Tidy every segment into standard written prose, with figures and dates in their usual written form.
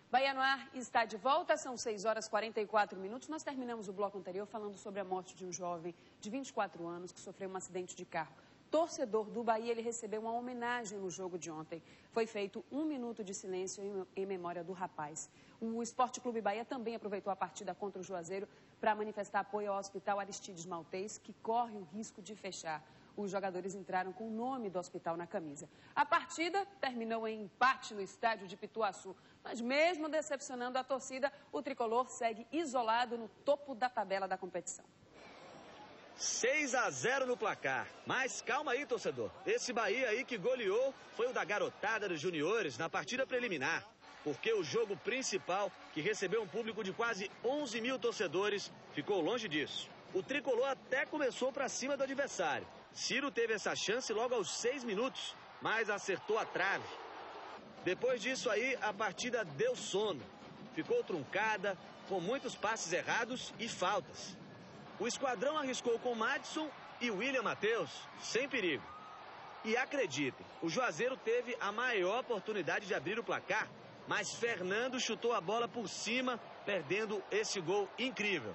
Bahia no Ar está de volta, são 6h44. Nós terminamos o bloco anterior falando sobre a morte de um jovem de 24 anos que sofreu um acidente de carro. Torcedor do Bahia, ele recebeu uma homenagem no jogo de ontem. Foi feito 1 minuto de silêncio em memória do rapaz. O Esporte Clube Bahia também aproveitou a partida contra o Juazeiro para manifestar apoio ao Hospital Aristides Maltês, que corre o risco de fechar. Os jogadores entraram com o nome do hospital na camisa. A partida terminou em empate no estádio de Pituaçu. Mas mesmo decepcionando a torcida, o tricolor segue isolado no topo da tabela da competição. 6-0 no placar. Mas calma aí, torcedor. Esse Bahia aí que goleou foi o da garotada dos juniores na partida preliminar. Porque o jogo principal, que recebeu um público de quase 11 mil torcedores, ficou longe disso. O tricolor até começou para cima do adversário. Ciro teve essa chance logo aos 6 minutos, mas acertou a trave. Depois disso aí, a partida deu sono. Ficou truncada, com muitos passes errados e faltas. O esquadrão arriscou com Madison e William Matheus, sem perigo. E acreditem, o Juazeiro teve a maior oportunidade de abrir o placar, mas Fernando chutou a bola por cima, perdendo esse gol incrível.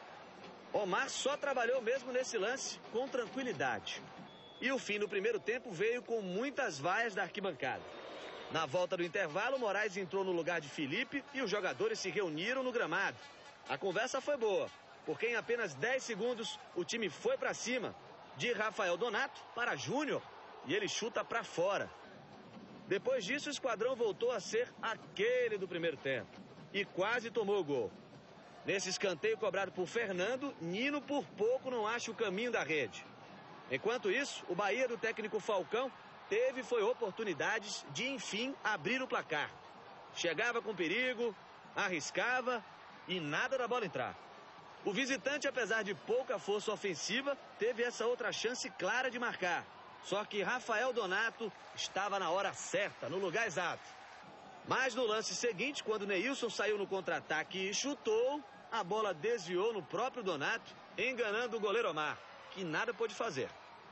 Omar só trabalhou mesmo nesse lance com tranquilidade. E o fim do primeiro tempo veio com muitas vaias da arquibancada. Na volta do intervalo, Moraes entrou no lugar de Felipe e os jogadores se reuniram no gramado. A conversa foi boa, porque em apenas 10 segundos o time foi para cima, de Rafael Donato para Júnior, e ele chuta para fora. Depois disso, o esquadrão voltou a ser aquele do primeiro tempo e quase tomou o gol. Nesse escanteio cobrado por Fernando, Nino por pouco não acha o caminho da rede. Enquanto isso, o Bahia do técnico Falcão foi oportunidades de, enfim, abrir o placar. Chegava com perigo, arriscava e nada da bola entrar. O visitante, apesar de pouca força ofensiva, teve essa outra chance clara de marcar. Só que Rafael Donato estava na hora certa, no lugar exato. Mas no lance seguinte, quando Neilson saiu no contra-ataque e chutou, a bola desviou no próprio Donato, enganando o goleiro Omar, que nada pôde fazer.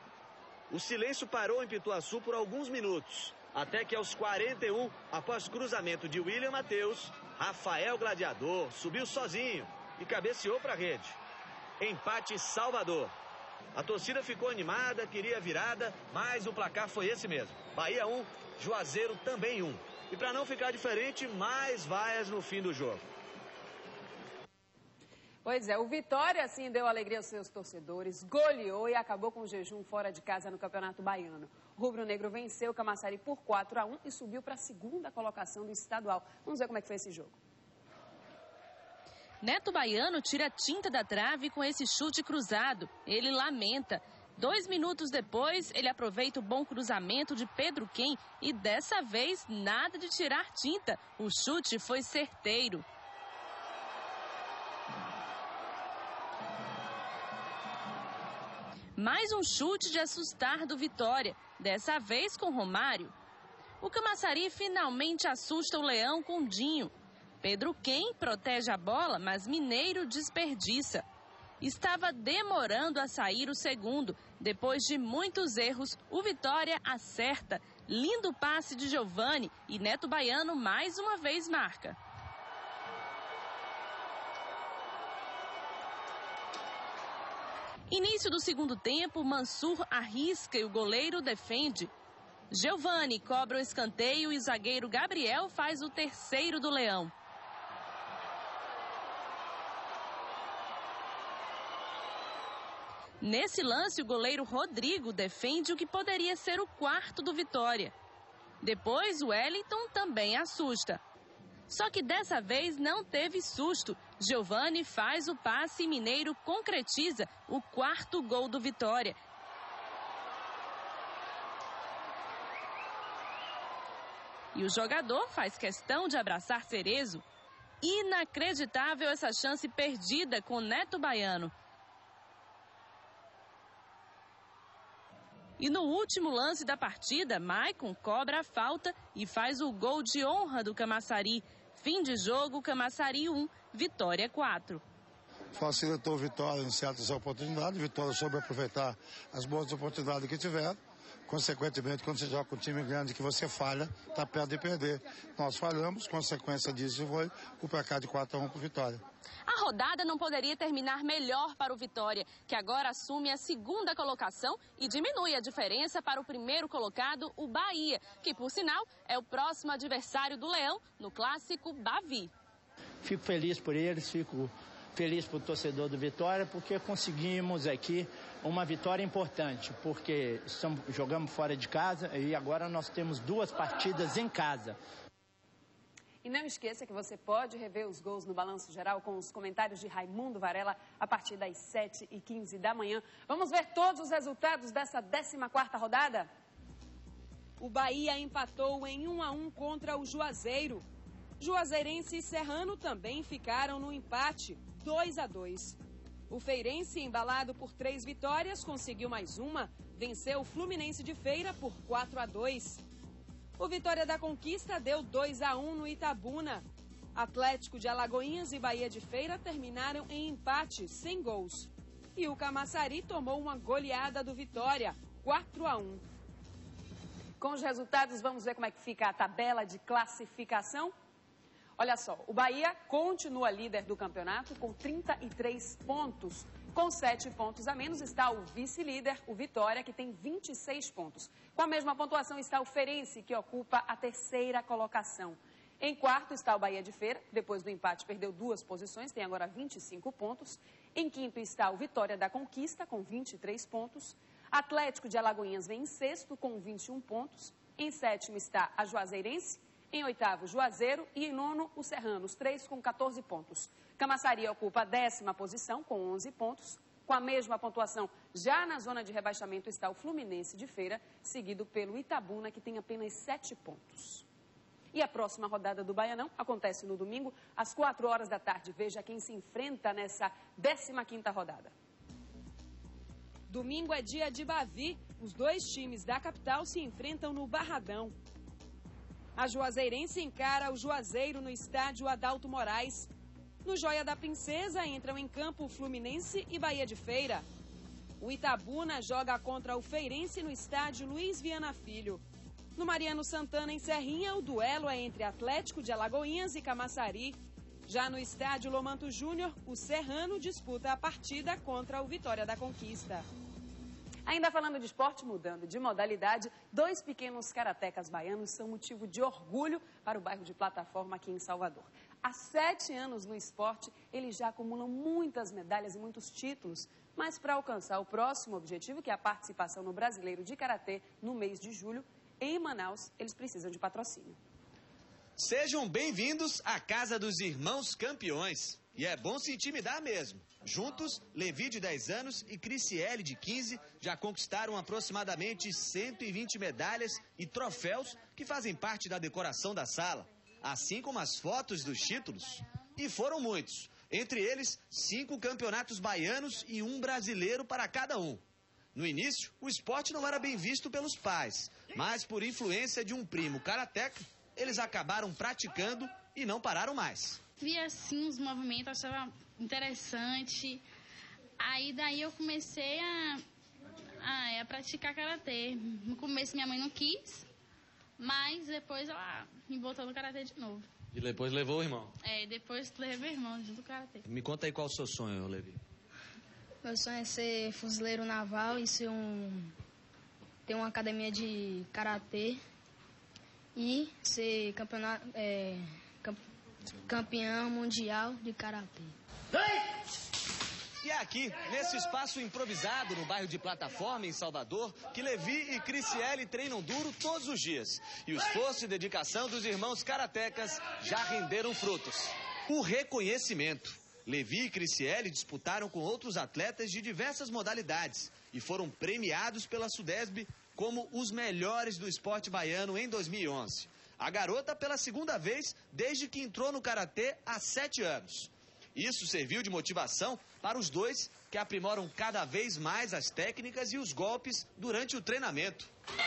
O silêncio parou em Pituaçu por alguns minutos, até que aos 41, após cruzamento de William Matheus, Rafael Gladiador subiu sozinho e cabeceou para a rede. Empate Salvador. A torcida ficou animada, queria virada, mas o placar foi esse mesmo. Bahia 1, Juazeiro também 1. E para não ficar diferente, mais vaias no fim do jogo. Pois é, o Vitória, sim, deu alegria aos seus torcedores, goleou e acabou com o jejum fora de casa no Campeonato Baiano. O rubro-negro venceu o Camaçari por 4-1 e subiu para a 2ª colocação do estadual. Vamos ver como é que foi esse jogo. Neto Baiano tira a tinta da trave com esse chute cruzado. Ele lamenta. 2 minutos depois, ele aproveita o bom cruzamento de Pedro Quem e dessa vez nada de tirar tinta. O chute foi certeiro. Mais um chute de assustar do Vitória, dessa vez com Romário. O Camaçari finalmente assusta o Leão com Dinho. Pedro Quem protege a bola, mas Mineiro desperdiça. Estava demorando a sair o segundo. Depois de muitos erros, o Vitória acerta. Lindo passe de Giovani e Neto Baiano mais uma vez marca. Início do segundo tempo, Mansur arrisca e o goleiro defende. Giovani cobra o escanteio e o zagueiro Gabriel faz o terceiro do Leão. Nesse lance, o goleiro Rodrigo defende o que poderia ser o 4º do Vitória. Depois, o Wellington também assusta. Só que dessa vez não teve susto. Giovani faz o passe e Mineiro concretiza o 4º gol do Vitória. E o jogador faz questão de abraçar Cerezo. Inacreditável essa chance perdida com Neto Baiano. E no último lance da partida, Maicon cobra a falta e faz o gol de honra do Camaçari. Fim de jogo, Camaçari 1, Vitória 4. Facilitou Vitória em certas oportunidades. Vitória soube aproveitar as boas oportunidades que tiveram. consequentemente, quando você joga com um time grande que você falha, está perto de perder. Nós falhamos, consequência disso foi o placar de 4-1 para o Vitória. A rodada não poderia terminar melhor para o Vitória, que agora assume a segunda colocação e diminui a diferença para o primeiro colocado, o Bahia, que, por sinal, é o próximo adversário do Leão no clássico Bavi. Fico feliz por eles, fico feliz por torcedor do Vitória, porque conseguimos aqui uma vitória importante, porque jogamos fora de casa e agora nós temos 2 partidas em casa. E não esqueça que você pode rever os gols no Balanço Geral com os comentários de Raimundo Varela a partir das 7h15 da manhã. Vamos ver todos os resultados dessa 14ª rodada? O Bahia empatou em 1-1 contra o Juazeiro. Juazeirense e Serrano também ficaram no empate, 2-2. O Feirense, embalado por 3 vitórias, conseguiu mais uma, venceu o Fluminense de Feira por 4-2. O Vitória da Conquista deu 2-1 no Itabuna. Atlético de Alagoinhas e Bahia de Feira terminaram em empate, sem gols. E o Camaçari tomou uma goleada do Vitória, 4-1. Com os resultados, vamos ver como é que fica a tabela de classificação? Olha só, o Bahia continua líder do campeonato com 33 pontos. Com 7 pontos a menos está o vice-líder, o Vitória, que tem 26 pontos. Com a mesma pontuação está o Feirense, que ocupa a 3ª colocação. Em quarto está o Bahia de Feira, depois do empate perdeu 2 posições, tem agora 25 pontos. Em quinto está o Vitória da Conquista, com 23 pontos. Atlético de Alagoinhas vem em sexto, com 21 pontos. Em sétimo está a Juazeirense. Em oitavo, Juazeiro, e em nono, o Serrano, os 3 com 14 pontos. Camaçari ocupa a 10ª posição, com 11 pontos. Com a mesma pontuação, já na zona de rebaixamento, está o Fluminense de Feira, seguido pelo Itabuna, que tem apenas 7 pontos. E a próxima rodada do Baianão acontece no domingo, às 4 horas da tarde. Veja quem se enfrenta nessa 15ª rodada. Domingo é dia de Bavi. Os 2 times da capital se enfrentam no Barradão. A Juazeirense encara o Juazeiro no estádio Adalto Moraes. No Joia da Princesa entram em campo o Fluminense e Bahia de Feira. O Itabuna joga contra o Feirense no estádio Luiz Viana Filho. No Mariano Santana, em Serrinha, o duelo é entre Atlético de Alagoinhas e Camaçari. Já no estádio Lomanto Júnior, o Serrano disputa a partida contra o Vitória da Conquista. Ainda falando de esporte, mudando de modalidade, 2 pequenos karatecas baianos são motivo de orgulho para o bairro de Plataforma aqui em Salvador. Há 7 anos no esporte, eles já acumulam muitas medalhas e muitos títulos. Mas para alcançar o próximo objetivo, que é a participação no Brasileiro de Karatê no mês de julho, em Manaus, eles precisam de patrocínio. Sejam bem-vindos à Casa dos Irmãos Campeões. E é bom se intimidar mesmo. Juntos, Levi, de 10 anos, e Criciele, de 15, já conquistaram aproximadamente 120 medalhas e troféus que fazem parte da decoração da sala, assim como as fotos dos títulos. E foram muitos. Entre eles, 5 campeonatos baianos e 1 brasileiro para cada um. No início, o esporte não era bem visto pelos pais, mas por influência de um primo karateca, eles acabaram praticando e não pararam mais. Via assim os movimentos, achava interessante. Aí daí eu comecei a praticar karatê. No começo minha mãe não quis, mas depois ela me botou no karatê de novo. E depois levou o irmão? Depois levei meu irmão junto do karatê. Me conta aí qual é o seu sonho, Levi. Meu sonho é ser fuzileiro naval e ter uma academia de karatê e ser campeão mundial de karatê. E é aqui, nesse espaço improvisado no bairro de Plataforma, em Salvador, que Levi e Criciele treinam duro todos os dias. E o esforço e dedicação dos irmãos karatecas já renderam frutos. O reconhecimento. Levi e Criciele disputaram com outros atletas de diversas modalidades e foram premiados pela Sudesb como os melhores do esporte baiano em 2011. A garota pela 2ª vez desde que entrou no karatê há 7 anos. Isso serviu de motivação para os 2, que aprimoram cada vez mais as técnicas e os golpes durante o treinamento.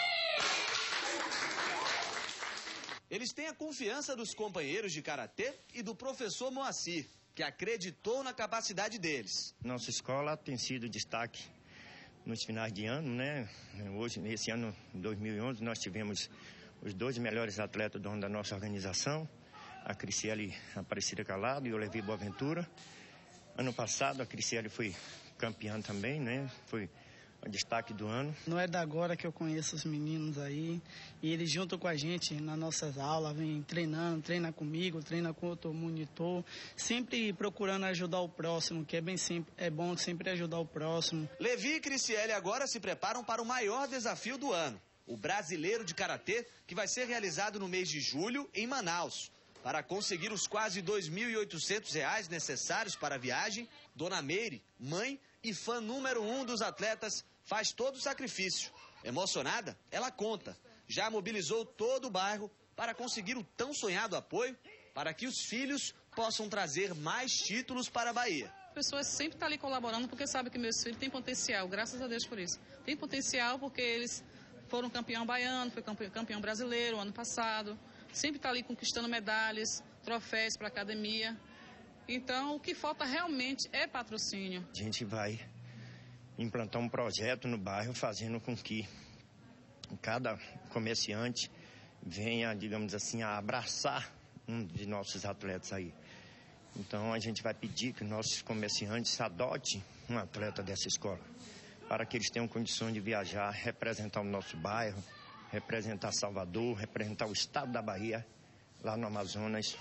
Eles têm a confiança dos companheiros de karatê e do professor Moacir, que acreditou na capacidade deles. Nossa escola tem sido destaque nos finais de ano, né? Hoje, nesse ano, 2011, nós tivemos os 2 melhores atletas do ano da nossa organização, a Criciele Aparecida Calado e o Levi Boaventura. Ano passado, a Criciele foi campeã também, né? Foi o destaque do ano. Não é da agora que eu conheço os meninos aí, e eles junto com a gente nas nossas aulas, vem treinando, treina comigo, treina com outro monitor, sempre procurando ajudar o próximo, que é bom sempre ajudar o próximo. Levi e Criciele agora se preparam para o maior desafio do ano, o Brasileiro de Karatê, que vai ser realizado no mês de julho em Manaus. Para conseguir os quase R$ 2.800 necessários para a viagem, Dona Meire, mãe e fã número 1 dos atletas, faz todo o sacrifício. Emocionada, ela conta. Já mobilizou todo o bairro para conseguir o tão sonhado apoio para que os filhos possam trazer mais títulos para a Bahia. As pessoas sempre estão ali colaborando porque sabem que meus filhos têm potencial, graças a Deus por isso. Tem potencial porque eles foram campeão baiano, foi campeão brasileiro ano passado. Sempre está ali conquistando medalhas, troféus para a academia. Então, o que falta realmente é patrocínio. A gente vai implantar um projeto no bairro fazendo com que cada comerciante venha, digamos assim, a abraçar um de nossos atletas aí. Então, a gente vai pedir que nossos comerciantes adotem um atleta dessa escola, para que eles tenham condições de viajar, representar o nosso bairro, representar Salvador, representar o estado da Bahia, lá no Amazonas.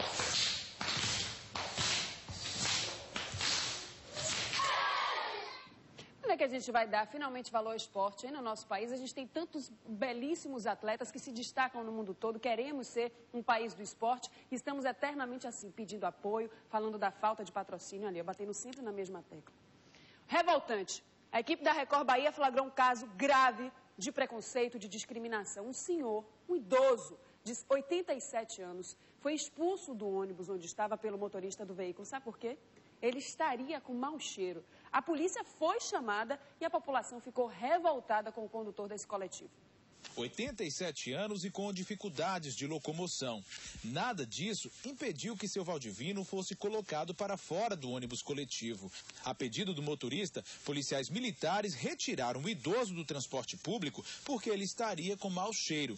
Quando é que a gente vai dar finalmente valor ao esporte aí no nosso país? A gente tem tantos belíssimos atletas que se destacam no mundo todo. Queremos ser um país do esporte e estamos eternamente assim, pedindo apoio, falando da falta de patrocínio ali, batendo sempre na mesma tecla. Revoltante. A equipe da Record Bahia flagrou um caso grave de preconceito, de discriminação. Um senhor, um idoso de 87 anos, foi expulso do ônibus onde estava pelo motorista do veículo. Sabe por quê? Ele estaria com mau cheiro. A polícia foi chamada e a população ficou revoltada com o condutor desse coletivo. 87 anos e com dificuldades de locomoção. Nada disso impediu que seu Valdivino fosse colocado para fora do ônibus coletivo. A pedido do motorista, policiais militares retiraram o idoso do transporte público porque ele estaria com mau cheiro.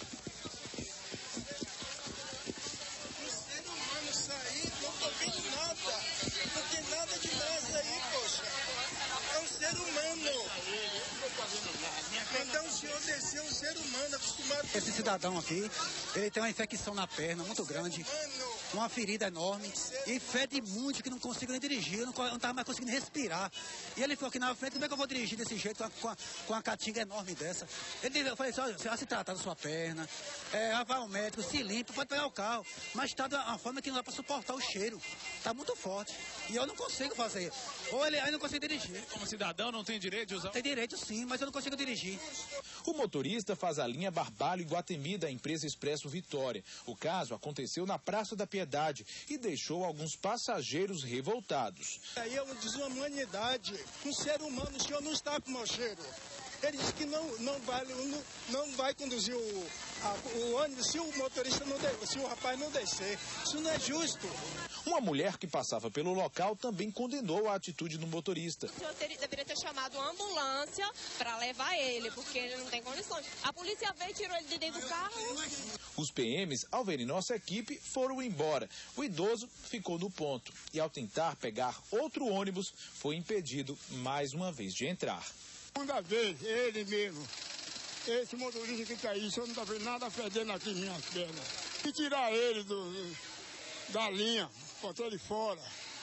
Então o senhor desceu um ser humano acostumado... Esse cidadão aqui, ele tem uma infecção na perna muito grande, uma ferida enorme, e fede muito que não consigo nem dirigir, eu não estava mais conseguindo respirar. E ele falou aqui na frente, como é que eu vou dirigir desse jeito, com uma catinga enorme dessa? Eu falei assim, olha, você vai se tratar da sua perna, vai ao médico, se limpa, pode pegar o carro, mas está de uma forma que não dá para suportar o cheiro, está muito forte, e eu não consigo fazer, aí eu não consigo dirigir. Como cidadão não tem direito de usar? Tem direito sim, mas eu não consigo dirigir. O motorista faz a linha Barbalho-Iguatemi da empresa Expresso Vitória. O caso aconteceu na Praça da Piedade e deixou alguns passageiros revoltados. Aí é uma desumanidade. Um ser humano, o senhor não está com mau cheiro. Ele disse que não vai conduzir o ônibus se o motorista se o rapaz não descer. Isso não é justo. Uma mulher que passava pelo local também condenou a atitude do motorista. O senhor deveria ter chamado uma ambulância para levar ele, porque ele não tem condições. A polícia veio e tirou ele de dentro do carro. Os PMs, ao verem nossa equipe, foram embora. O idoso ficou no ponto e, ao tentar pegar outro ônibus, foi impedido mais uma vez de entrar. Segunda vez, ele mesmo, esse motorista que está aí, o senhor não está vendo nada fedendo aqui em minhas pernas. E tirar ele da linha, botou ele fora.